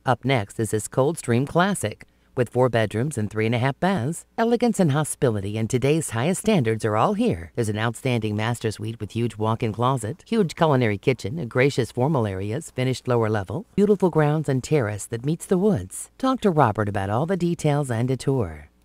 Up next is this Coldstream Classic. With 4 bedrooms and 3.5 baths, elegance and hospitality and today's highest standards are all here. There's an outstanding master suite with huge walk-in closet, huge culinary kitchen, a gracious formal areas, finished lower level, beautiful grounds and terrace that meets the woods. Talk to Robert about all the details and a tour.